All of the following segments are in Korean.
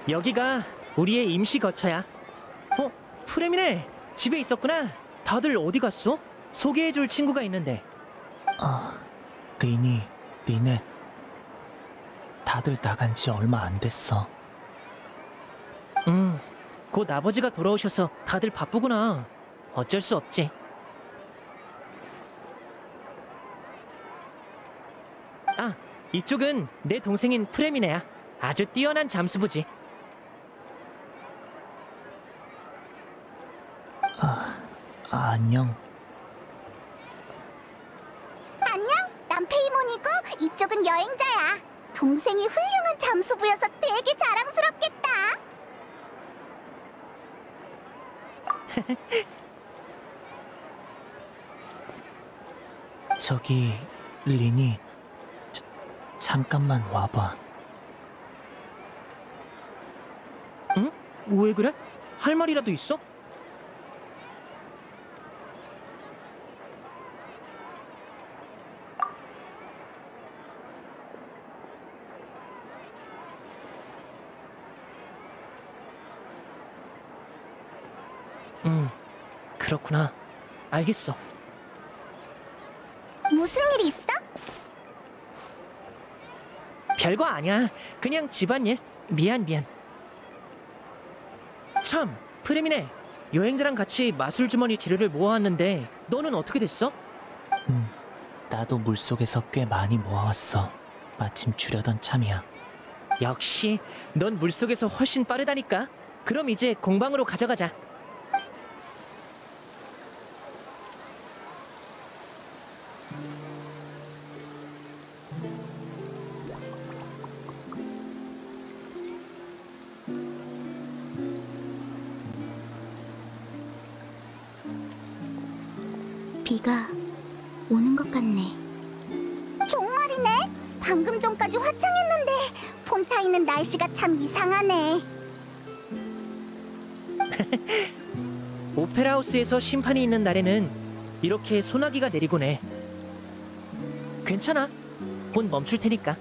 여기가 우리의 임시 거처야. 프레미네, 집에 있었구나. 다들 어디 갔어? 소개해줄 친구가 있는데. 리니, 리넷. 다들 나간 지 얼마 안 됐어. 곧 아버지가 돌아오셔서 다들 바쁘구나. 어쩔 수 없지. 이쪽은 내 동생인 프레미네야. 아주 뛰어난 잠수부지. 안녕. 안녕, 난 페이몬이고 이쪽은 여행자야. 동생이 훌륭한 잠수부여서 되게 자랑스럽겠다. 저기, 리니. 잠깐만 와봐. 응? 왜 그래? 할 말이라도 있어? 그렇구나. 알겠어. 무슨 일 있어? 별거 아니야. 그냥 집안일. 미안. 참, 프레미네. 여행자랑 같이 마술 주머니 재료를 모아왔는데 너는 어떻게 됐어? 나도 물속에서 꽤 많이 모아왔어. 마침 주려던 참이야. 역시 넌 물속에서 훨씬 빠르다니까. 그럼 이제 공방으로 가져가자. 비가 오는 것 같네. 정말이네. 방금 전까지 화창했는데 폰타인은 날씨가 참 이상하네. 오페라하우스에서 심판이 있는 날에는 이렇게 소나기가 내리곤 해. 괜찮아. 곧 멈출 테니까.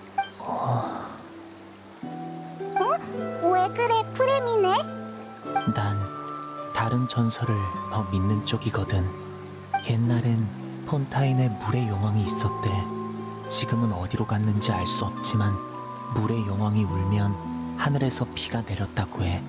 왜 그래, 프레미네? 난 다른 전설을 더 믿는 쪽이거든. 옛날엔 폰타인에 물의 용왕이 있었대. 지금은 어디로 갔는지 알 수 없지만 물의 용왕이 울면 하늘에서 비가 내렸다고 해.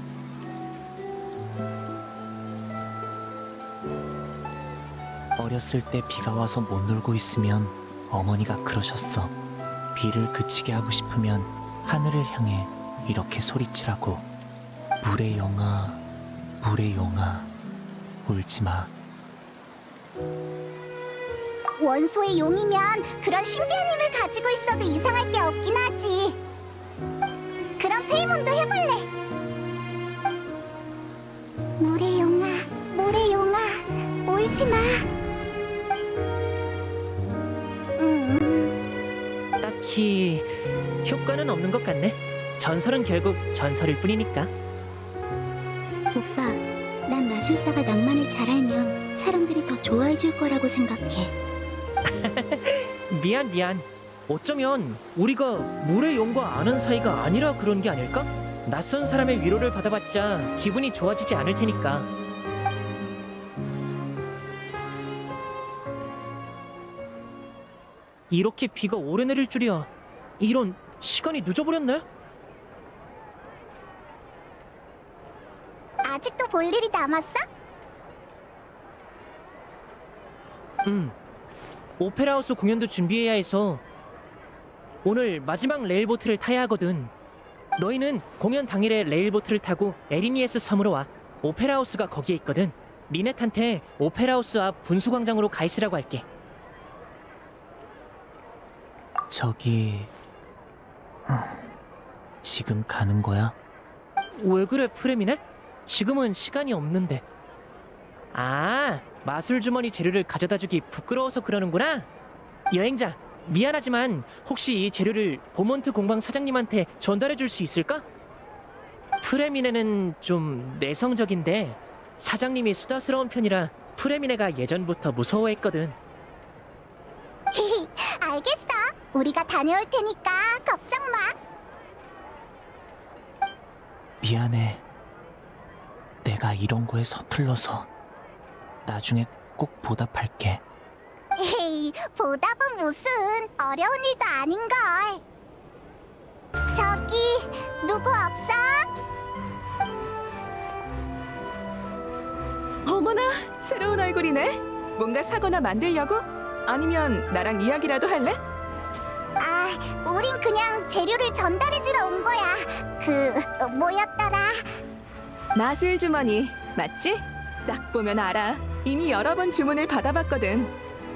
어렸을 때 비가 와서 못 놀고 있으면 어머니가 그러셨어. 비를 그치게 하고 싶으면 하늘을 향해 이렇게 소리치라고. 물의 용아, 물의 용아, 울지 마. 원소의 용이면 그런 신비한 힘을 가지고 있어도 이상할 게 없긴 하지. 그럼 페이몬도 해볼래. 물의 용아, 물의 용아, 울지 마. 딱히 효과는 없는 것 같네. 전설은 결국 전설일 뿐이니까. 오빠, 난 마술사가 낭만을 잘 알면 사람들이 더 좋아해 줄 거라고 생각해. 미안. 어쩌면 우리가 물의 용과 아는 사이가 아니라 그런 게 아닐까? 낯선 사람의 위로를 받아봤자 기분이 좋아지지 않을 테니까. 이렇게 비가 오래 내릴 줄이야. 이런, 시간이 늦어버렸네? 아직도 볼 일이 남았어? 오페라하우스 공연도 준비해야 해서 오늘 마지막 레일보트를 타야 하거든. 너희는 공연 당일에 레일보트를 타고 에리니에스 섬으로 와. 오페라하우스가 거기에 있거든. 리넷한테 오페라하우스 앞 분수광장으로 가 있으라고 할게. 저기... 지금 가는 거야? 왜 그래, 프레미네? 지금은 시간이 없는데. 마술 주머니 재료를 가져다 주기 부끄러워서 그러는구나. 여행자, 미안하지만 혹시 이 재료를 보몬트 공방 사장님한테 전달해 줄 수 있을까? 프레미네는 좀 내성적인데 사장님이 수다스러운 편이라 프레미네가 예전부터 무서워했거든. 알겠어. 우리가 다녀올 테니까 걱정 마. 미안해. 내가 이런 거에 서툴러서. 나중에 꼭 보답할게. 에이, 보답은 무슨 어려운 일도 아닌걸. 저기 누구 없어? 어머나, 새로운 얼굴이네. 뭔가 사거나 만들려고? 아니면 나랑 이야기라도 할래? 아, 우린 그냥 재료를 전달해주러 온 거야. 뭐였더라? 마술 주머니, 맞지? 딱 보면 알아. 이미 여러 번 주문을 받아봤거든.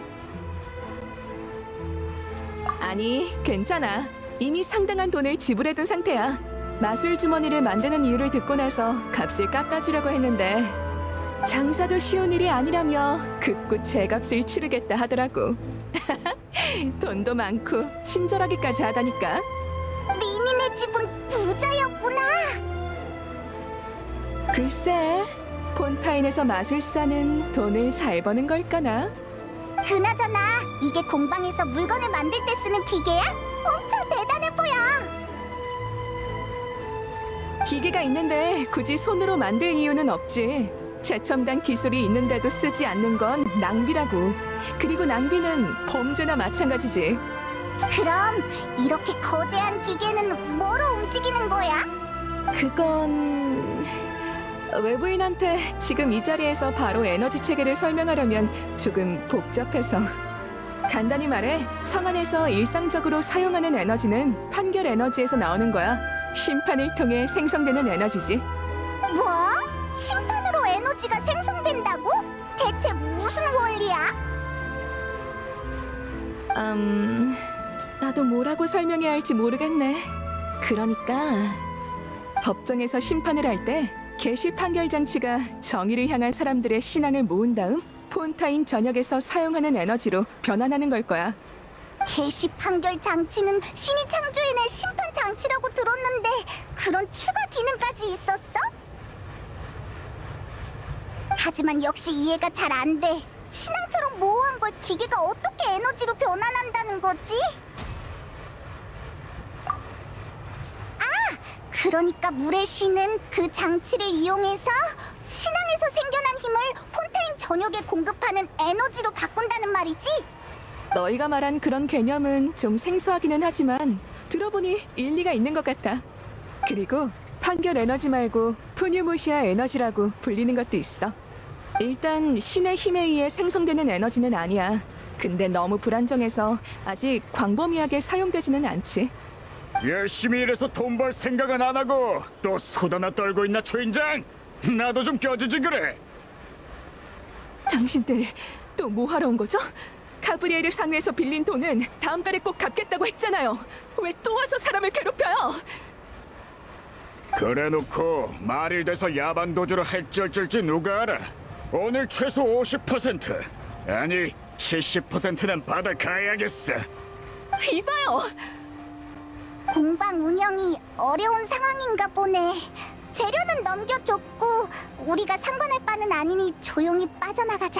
아니, 괜찮아. 이미 상당한 돈을 지불해둔 상태야. 마술 주머니를 만드는 이유를 듣고 나서 값을 깎아주려고 했는데 장사도 쉬운 일이 아니라며 극구 제값을 치르겠다 하더라고. 돈도 많고 친절하기까지 하다니까. 리니네 집은 부자였구나. 글쎄, 폰타인에서 마술사는 돈을 잘 버는 걸까나? 그나저나 이게 공방에서 물건을 만들 때 쓰는 기계야? 엄청 대단해 보여. 기계가 있는데 굳이 손으로 만들 이유는 없지. 최첨단 기술이 있는데도 쓰지 않는 건 낭비라고. 그리고 낭비는 범죄나 마찬가지지. 그럼 이렇게 거대한 기계는 뭐로 움직이는 거야? 그건... 외부인한테 지금 이 자리에서 바로 에너지 체계를 설명하려면 조금 복잡해서. 간단히 말해, 성 안에서 일상적으로 사용하는 에너지는 판결 에너지에서 나오는 거야. 심판을 통해 생성되는 에너지지. 뭐? 심판으로 에너지가 생성된다고? 대체 무슨 원리야? 나도 뭐라고 설명해야 할지 모르겠네. 그러니까 법정에서 심판을 할 때 개시 판결 장치가 정의를 향한 사람들의 신앙을 모은 다음 폰타인 전역에서 사용하는 에너지로 변환하는 걸 거야. 개시 판결 장치는 신이 창조해낸 심판 장치라고 들었는데 그런 추가 기능까지 있었어? 하지만 역시 이해가 잘 안 돼. 신앙처럼 모호한 걸 기계가 어떻게 에너지로 변환한다는 거지? 그러니까 물의 신은 그 장치를 이용해서 신앙에서 생겨난 힘을 폰타인 전역에 공급하는 에너지로 바꾼다는 말이지? 너희가 말한 그런 개념은 좀 생소하기는 하지만 들어보니 일리가 있는 것 같아. 그리고 판결 에너지 말고 푸뉴무시아 에너지라고 불리는 것도 있어. 일단 신의 힘에 의해 생성되는 에너지는 아니야. 근데 너무 불안정해서 아직 광범위하게 사용되지는 않지. 열심히 일해서 돈 벌 생각은 안 하고 또 수다나 떨고 있나 초인장? 나도 좀 껴주지 그래. 당신들 또 뭐 하러 온 거죠? 가브리엘을 상회해서 빌린 돈은 다음 달에 꼭 갚겠다고 했잖아요. 왜 또 와서 사람을 괴롭혀요? 그래놓고 말일 돼서 야반 도주를 할지 어쩔지 누가 알아. 오늘 최소 50% 아니 70%는 받아가야겠어. 이봐요! 공방 운영이 어려운 상황인가 보네. 재료는 넘겨줬고 우리가 상관할 바는 아니니 조용히 빠져나가자.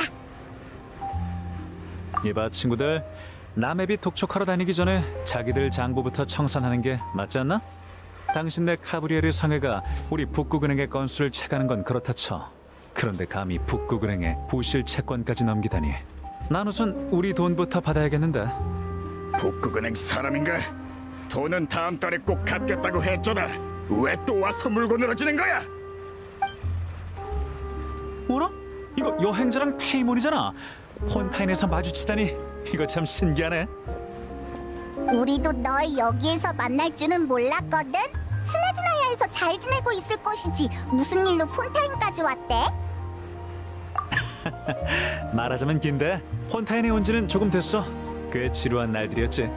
이봐 친구들, 라맵이 독촉하러 다니기 전에 자기들 장부부터 청산하는 게 맞지 않나? 당신네 카브리에르 상회가 우리 북극은행의 건수를 채가는 건 그렇다 쳐. 그런데 감히 북극은행에 부실 채권까지 넘기다니. 난 우선 우리 돈부터 받아야겠는데. 북극은행 사람인가? 돈은 다음 달에 꼭 갚겠다고 했잖아. 왜 또 와서 물고 늘어지는 거야? 뭐라? 이거 여행자랑 페이몬이잖아. 폰타인에서 마주치다니 이거 참 신기하네. 우리도 널 여기에서 만날 줄은 몰랐거든? 스네즈나야에서 잘 지내고 있을 것이지 무슨 일로 폰타인까지 왔대? 말하자면 긴데 폰타인에 온 지는 조금 됐어. 꽤 지루한 날들이었지.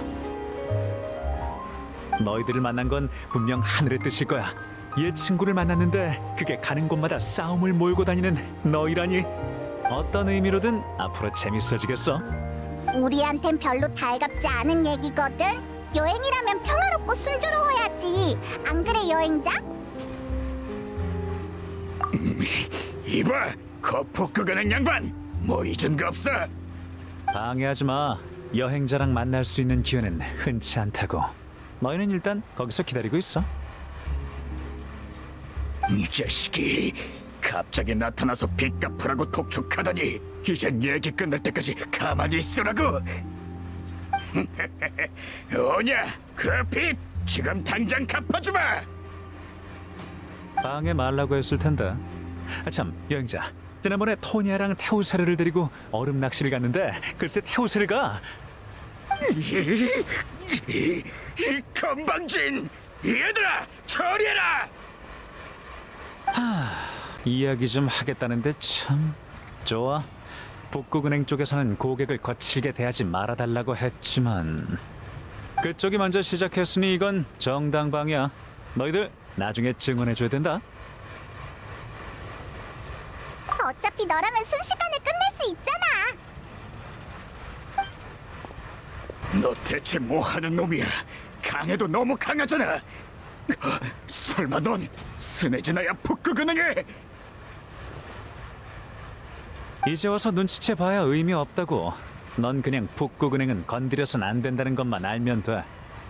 너희들을 만난 건 분명 하늘의 뜻일 거야. 얘 친구를 만났는데 그게 가는 곳마다 싸움을 몰고 다니는 너희라니. 어떤 의미로든 앞으로 재밌어지겠어. 우리한텐 별로 달갑지 않은 얘기거든? 여행이라면 평화롭고 순조로워야지. 안 그래 여행자? 이봐, 그 북극은행 양반 뭐 잊은 거 없어? 방해하지 마. 여행자랑 만날 수 있는 기회는 흔치 않다고. 너희는 일단 거기서 기다리고 있어. 이 자식이 갑자기 나타나서 빚 갚으라고 독촉하다니 이젠 얘기 끝날 때까지 가만히 있으라고. 오냐, 그 빚 지금 당장 갚아주마. 방해 말라고 했을 텐데. 참, 여행자. 지난번에 토니아랑 태우사르를 데리고 얼음 낚시를 갔는데 글쎄 태우사르 가 이 건방진 얘들아, 처리해라. 이야기 좀 하겠다는데 참 좋아. 북극은행 쪽에서는 고객을 거칠게 대하지 말아달라고 했지만 그쪽이 먼저 시작했으니 이건 정당방이야. 너희들 나중에 증언해줘야 된다. 어차피 너라면 순식간에 끝낼 수 있잖아. 너 대체 뭐 하는 놈이야? 강해도 너무 강하잖아. 설마 넌 스네즈나야 북극은행에? 이제 와서 눈치채 봐야 의미 없다고. 넌 그냥 북극은행은 건드려선 안 된다는 것만 알면 돼.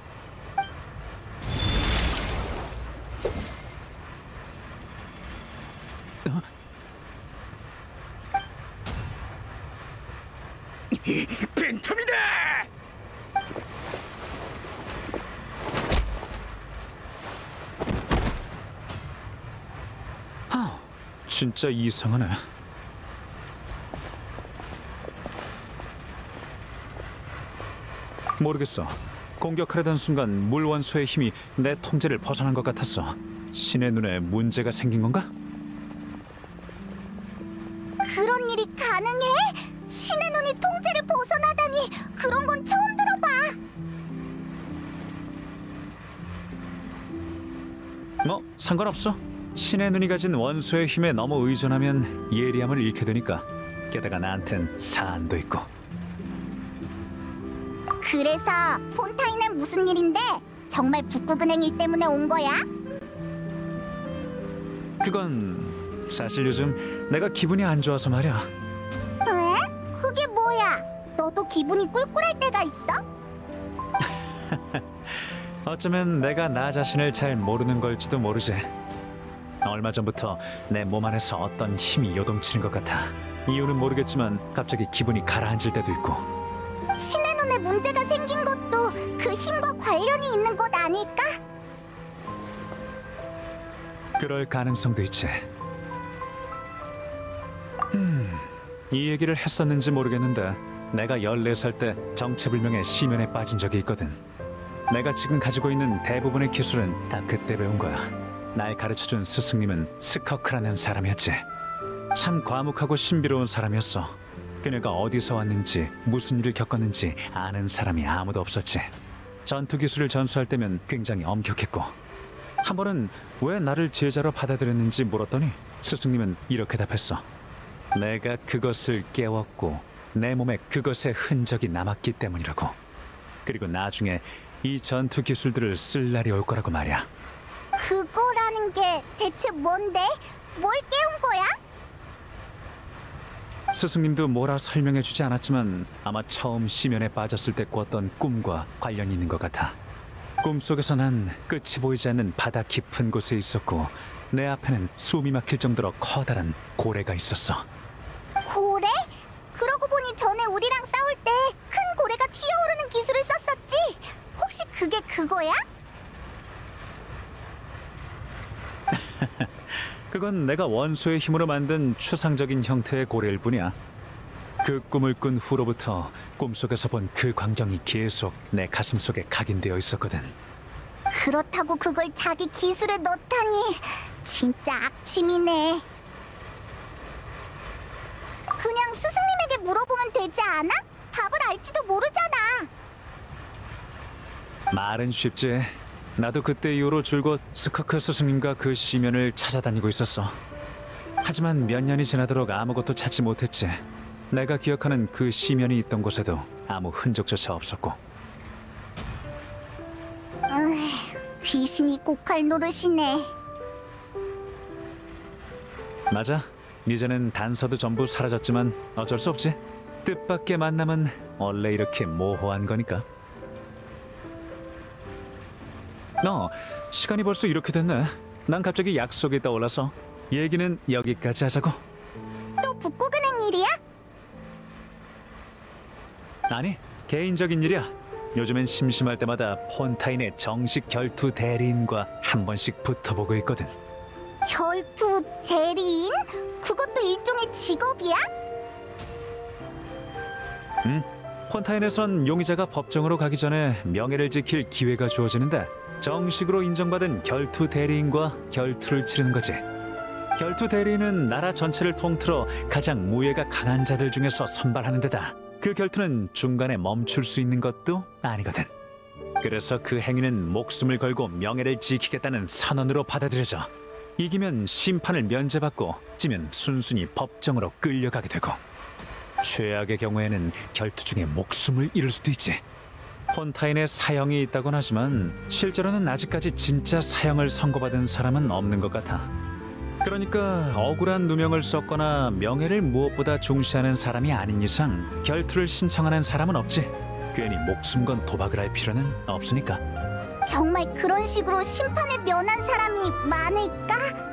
빈틈이다! 진짜 이상하네. 모르겠어. 공격하려던 순간 물 원소의 힘이 내 통제를 벗어난 것 같았어. 신의 눈에 문제가 생긴 건가? 그런 일이 가능해? 신의 눈이 통제를 벗어나다니 그런 건 처음 들어봐. 뭐 상관없어. 신의 눈이 가진 원소의 힘에 너무 의존하면 예리함을 잃게 되니까. 게다가 나한텐 사안도 있고. 그래서 폰타인은 무슨 일인데? 정말 북극은행 일 때문에 온 거야? 그건 사실 요즘 내가 기분이 안 좋아서 말이야. 에? 그게 뭐야? 너도 기분이 꿀꿀할 때가 있어? 어쩌면 내가 나 자신을 잘 모르는 걸지도 모르지. 얼마 전부터 내 몸 안에서 어떤 힘이 요동치는 것 같아. 이유는 모르겠지만 갑자기 기분이 가라앉을 때도 있고. 신의 눈에 문제가 생긴 것도 그 힘과 관련이 있는 것 아닐까? 그럴 가능성도 있지. 이 얘기를 했었는지 모르겠는데 내가 14살 때 정체불명의 심연에 빠진 적이 있거든. 내가 지금 가지고 있는 대부분의 기술은 다 그때 배운 거야. 날 가르쳐준 스승님은 스커크라는 사람이었지. 참 과묵하고 신비로운 사람이었어. 그녀가 어디서 왔는지 무슨 일을 겪었는지 아는 사람이 아무도 없었지. 전투 기술을 전수할 때면 굉장히 엄격했고, 한 번은 왜 나를 제자로 받아들였는지 물었더니 스승님은 이렇게 답했어. 내가 그것을 깨웠고 내 몸에 그것의 흔적이 남았기 때문이라고. 그리고 나중에 이 전투 기술들을 쓸 날이 올 거라고 말이야. 그거라는 게 대체 뭔데? 뭘 깨운 거야? 스승님도 뭐라 설명해주지 않았지만 아마 처음 심연에 빠졌을 때 꿨던 꿈과 관련이 있는 것 같아. 꿈속에서 난 끝이 보이지 않는 바다 깊은 곳에 있었고 내 앞에는 숨이 막힐 정도로 커다란 고래가 있었어. 고래? 그러고 보니 전에 우리랑 싸울 때 큰 고래가 튀어오르는 기술을 썼었지? 혹시 그게 그거야? 그건 내가 원소의 힘으로 만든 추상적인 형태의 고래일 뿐이야. 그 꿈을 꾼 후로부터 꿈속에서 본 그 광경이 계속 내 가슴속에 각인되어 있었거든. 그렇다고 그걸 자기 기술에 넣다니 진짜 악취미네. 그냥 스승님에게 물어보면 되지 않아? 답을 알지도 모르잖아. 말은 쉽지. 나도 그때 이후로 줄곧 스커크 스승님과 그 시면을 찾아다니고 있었어. 하지만 몇 년이 지나도록 아무것도 찾지 못했지. 내가 기억하는 그 시면이 있던 곳에도 아무 흔적조차 없었고. 귀신이 꼭할 노릇이네. 맞아. 이제는 단서도 전부 사라졌지만 어쩔 수 없지. 뜻밖의 만남은 원래 이렇게 모호한 거니까. 시간이 벌써 이렇게 됐네. 난 갑자기 약속이 떠올라서 얘기는 여기까지 하자고. 또 북구은행 일이야? 아니, 개인적인 일이야. 요즘엔 심심할 때마다 폰타인의 정식 결투 대리인과 한 번씩 붙어보고 있거든. 결투 대리인? 그것도 일종의 직업이야? 폰타인에선 용의자가 법정으로 가기 전에 명예를 지킬 기회가 주어지는데 정식으로 인정받은 결투 대리인과 결투를 치르는 거지. 결투 대리인은 나라 전체를 통틀어 가장 무예가 강한 자들 중에서 선발하는 데다 그 결투는 중간에 멈출 수 있는 것도 아니거든. 그래서 그 행위는 목숨을 걸고 명예를 지키겠다는 선언으로 받아들여져. 이기면 심판을 면제받고 지면 순순히 법정으로 끌려가게 되고, 최악의 경우에는 결투 중에 목숨을 잃을 수도 있지. 폰타인에 사형이 있다곤 하지만 실제로는 아직까지 진짜 사형을 선고받은 사람은 없는 것 같아. 그러니까 억울한 누명을 썼거나 명예를 무엇보다 중시하는 사람이 아닌 이상 결투를 신청하는 사람은 없지. 괜히 목숨 건 도박을 할 필요는 없으니까. 정말 그런 식으로 심판을 면한 사람이 많을까?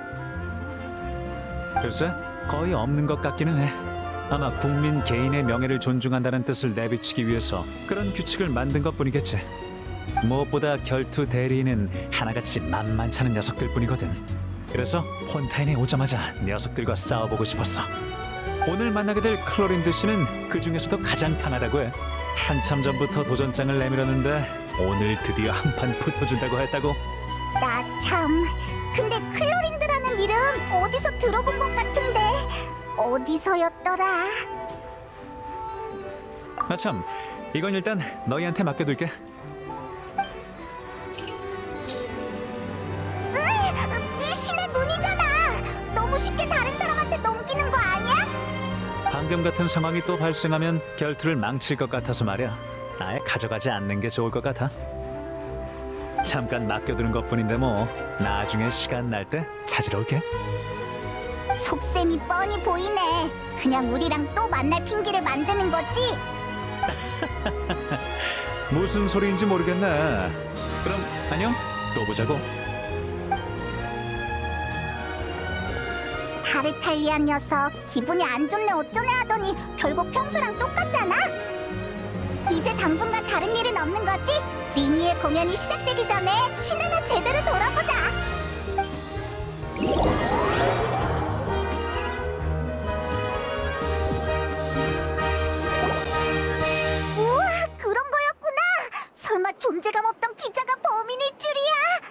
글쎄, 거의 없는 것 같기는 해. 아마 국민 개인의 명예를 존중한다는 뜻을 내비치기 위해서 그런 규칙을 만든 것뿐이겠지. 무엇보다 결투 대리인은 하나같이 만만찮은 녀석들 뿐이거든. 그래서 폰타인에 오자마자 녀석들과 싸워보고 싶었어. 오늘 만나게 될 클로린드 씨는 그 중에서도 가장 강하다고 해. 한참 전부터 도전장을 내밀었는데 오늘 드디어 한 판 붙어준다고 했다고. 나 참... 근데 클로린드라는 이름 어디서 들어본 것 같은데... 어디서였더라? 아참, 이건 일단 너희한테 맡겨둘게. 이 신의 눈이잖아! 너무 쉽게 다른 사람한테 넘기는 거 아니야? 방금 같은 상황이 또 발생하면 결투를 망칠 것 같아서 말이야. 아예 가져가지 않는 게 좋을 것 같아. 잠깐 맡겨두는 것뿐인데 뭐 나중에 시간 날 때 찾으러 올게. 속셈이 뻔히 보이네. 그냥 우리랑 또 만날 핑계를 만드는 거지? 무슨 소리인지 모르겠네. 그럼 안녕, 또 보자고. 타르탈리안 녀석 기분이 안 좋네 어쩌네 하더니 결국 평소랑 똑같잖아? 이제 당분간 다른 일은 없는 거지? 리니의 공연이 시작되기 전에 신화나 제대로 돌아보자. 우와, 그런 거였구나. 설마 존재감 없던 기자가 범인일 줄이야.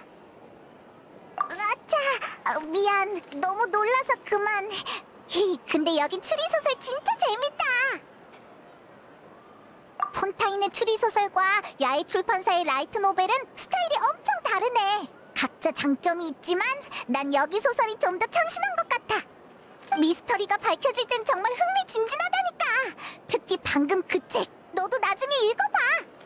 아차, 미안. 너무 놀라서 그만. 근데 여기 추리소설 진짜 재밌다. 폰타인의 추리소설과 야외 출판사의 라이트 노벨은 스타일이 엄청 다르네. 각자 장점이 있지만 난 여기 소설이 좀 더 참신한 것 같아. 미스터리가 밝혀질 땐 정말 흥미진진하다니까. 특히 방금 그 책, 너도 나중에 읽어봐.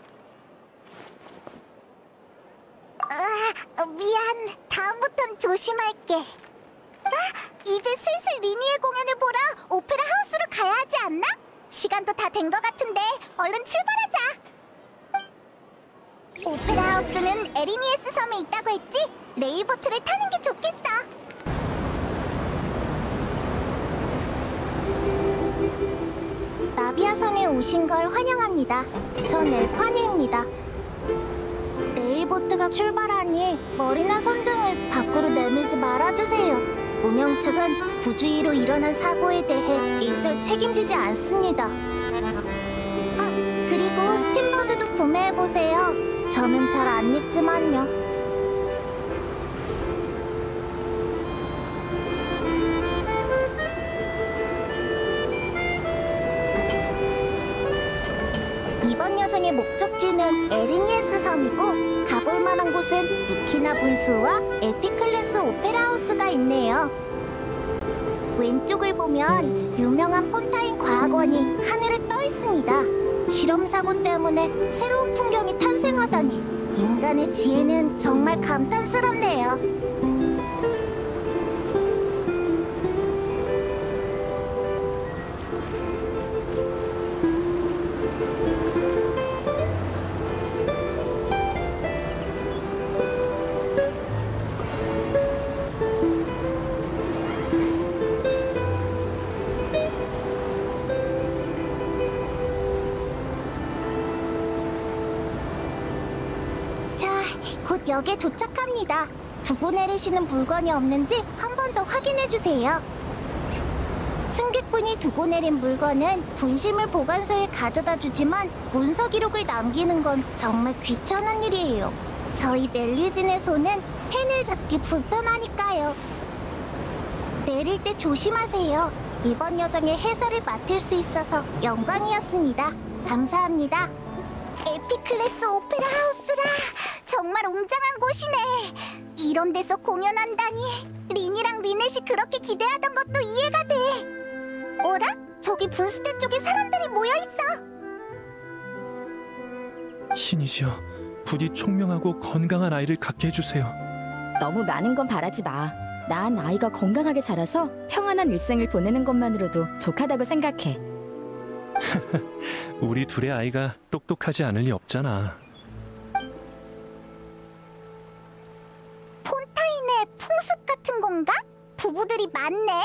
미안. 다음부턴 조심할게. 이제 슬슬 리니의 공연을 보러 오페라 하우스로 가야 하지 않나? 시간도 다 된 것 같은데 얼른 출발하자. 오페라 하우스는 에리니에스 섬에 있다고 했지? 레일보트를 타는 게 좋겠어. 나비아선에 오신 걸 환영합니다. 전 엘파니입니다. 레일보트가 출발하니 머리나 손등을 밖으로 내밀지 말아주세요. 운영 측은 부주의로 일어난 사고에 대해 일절 책임지지 않습니다. 그리고 스팀보드도 구매해보세요. 저는 잘 안 읽지만요. 이번 여정의 목적지는 에리니에스 섬이고 가볼 만한 곳은 루키나 분수와 에피클레스 오페라 하우스가 있네요. 왼쪽을 보면 유명한 폰타인 과학원이 하늘에 떠 있습니다. 실험 사고 때문에 새로운 풍경이 탄생하다니 인간의 지혜는 정말 감탄스럽네요. 역에 도착합니다. 두고 내리시는 물건이 없는지 한 번 더 확인해주세요. 승객분이 두고 내린 물건은 분실물 보관소에 가져다 주지만 문서 기록을 남기는 건 정말 귀찮은 일이에요. 저희 멜리진의 손은 펜을 잡기 불편하니까요. 내릴 때 조심하세요. 이번 여정의 해설을 맡을 수 있어서 영광이었습니다. 감사합니다. 에피클래스 오페라 하우스라 정말 웅장한 곳이네. 이런 데서 공연한다니. 린이랑 리넷이 그렇게 기대하던 것도 이해가 돼. 어라? 저기 분수대 쪽에 사람들이 모여있어. 신이시여, 부디 총명하고 건강한 아이를 갖게 해주세요. 너무 많은 건 바라지 마. 난 아이가 건강하게 자라서 평안한 일생을 보내는 것만으로도 족하다고 생각해. 우리 둘의 아이가 똑똑하지 않을 리 없잖아. 폰타인의 풍습 같은 건가? 부부들이 많네.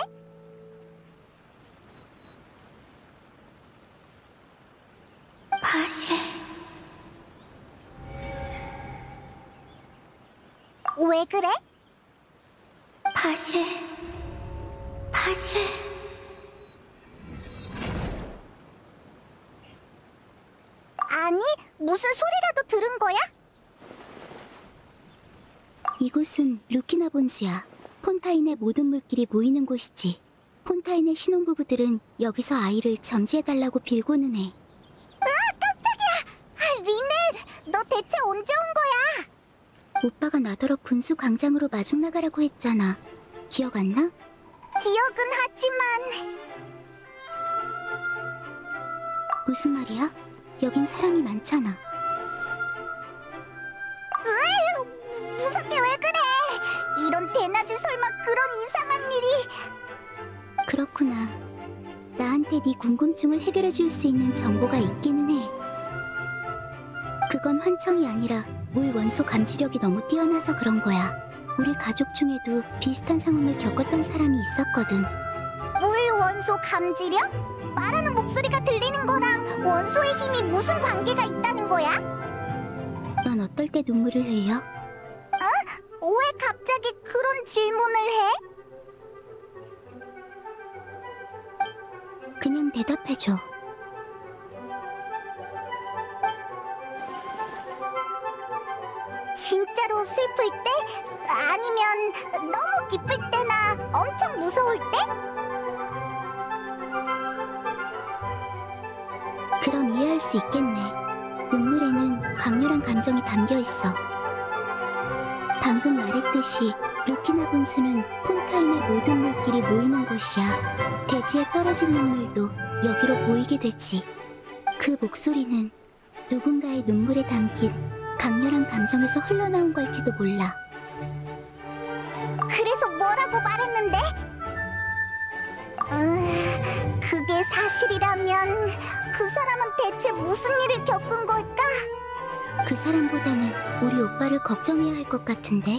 바셰. 왜 그래? 바셰. 아니, 무슨 소리라도 들은 거야? 이곳은 루키나 본스야. 폰타인의 모든 물길이 모이는 곳이지. 폰타인의 신혼부부들은 여기서 아이를 점지해달라고 빌고는 해. 깜짝이야! 리넷, 너 대체 언제 온 거야? 오빠가 나더러 분수 광장으로 마중 나가라고 했잖아. 기억 안 나? 기억은 하지만... 무슨 말이야? 여긴 사람이 많잖아. 무섭게 왜 그래? 이런 대낮에 설마 그런 이상한 일이... 그렇구나. 나한테 네 궁금증을 해결해 줄 수 있는 정보가 있기는 해. 그건 환청이 아니라 물 원소 감지력이 너무 뛰어나서 그런 거야. 우리 가족 중에도 비슷한 상황을 겪었던 사람이 있었거든. 물 원소 감지력? 말하는 목소리가 들리는 거랑 원소의 힘이 무슨 관계가 있다는 거야? 넌 어떨 때 눈물을 흘려? 왜 갑자기 그런 질문을 해? 그냥 대답해줘. 진짜로 슬플 때? 아니면 너무 기쁠 때나 엄청 무서울 때? 그럼 이해할 수 있겠네. 눈물에는 강렬한 감정이 담겨 있어. 방금 말했듯이 루키나 분수는 폰타인의 모든 물길이 모이는 곳이야. 대지에 떨어진 눈물도 여기로 모이게 되지. 그 목소리는 누군가의 눈물에 담긴 강렬한 감정에서 흘러나온 걸지도 몰라. 그래서 뭐라고 말했는데? 그게 사실이라면 그 사람은 대체 무슨 일을 겪은 걸까? 그 사람보다는 우리 오빠를 걱정해야 할 것 같은데?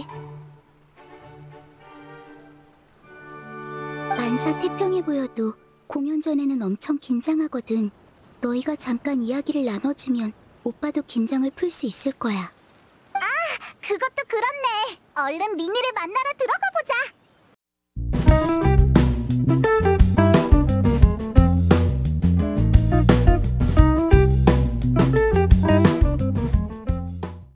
만사 태평해 보여도 공연 전에는 엄청 긴장하거든. 너희가 잠깐 이야기를 나눠주면 오빠도 긴장을 풀 수 있을 거야. 그것도 그렇네. 얼른 리니를 만나러 들어가 보자.